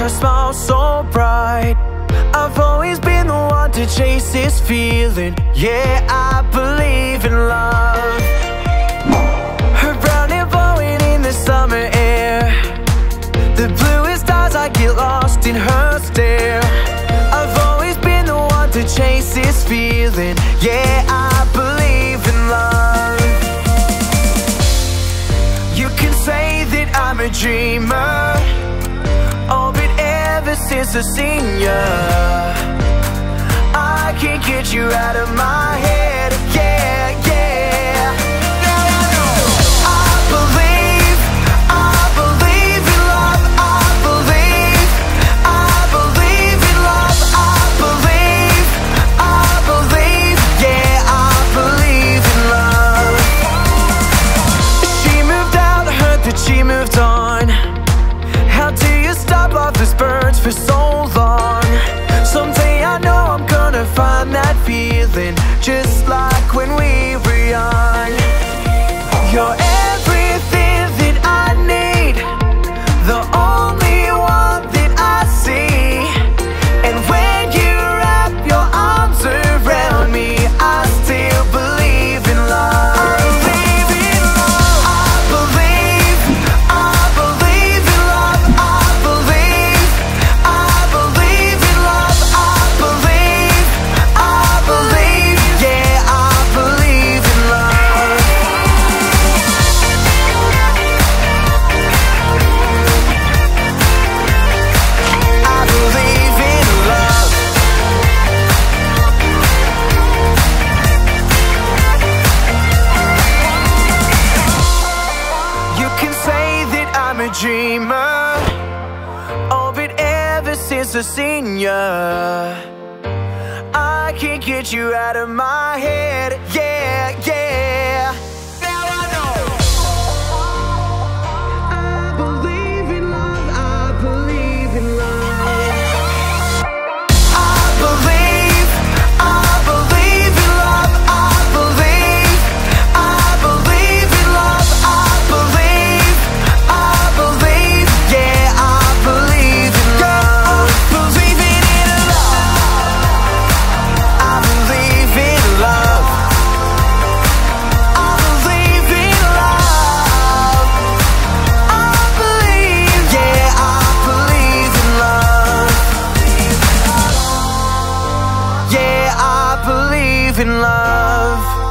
her smile so bright. I've always been the one to chase this feeling. Yeah, I believe in love. Her brown hair blowing in the summer air, the bluest eyes, I get lost in her stare. I've always been the one to chase this feeling. Yeah, I believe in love. You can say that I'm a dreamer, oh, but ever since I've seen ya, I can't get you out of my head. Yeah, yeah. I believe in love. I believe in love. I believe, yeah, I believe in love. She moved out, heard that she moved on. How do you stop all these birds for so long? Someday I know I'm gonna find that feeling, just like when we were young. You're everything that I need, the only one that I see. And when you wrap your arms around me, I still believe in love. I believe in love. I believe in love. I believe in love. I believe, yeah, I believe in love. I believe in love. You can say that I'm a dreamer, oh, but ever since I've seen ya, I can't get you out of my head. Yeah, yeah. Now I know. I believe in love. I believe in love. I believe in love. I believe in love. I believe, yeah, I believe in love. Believing in love. I believe in love. I believe in love. I believe, yeah, I believe in love. Yeah, I believe in love.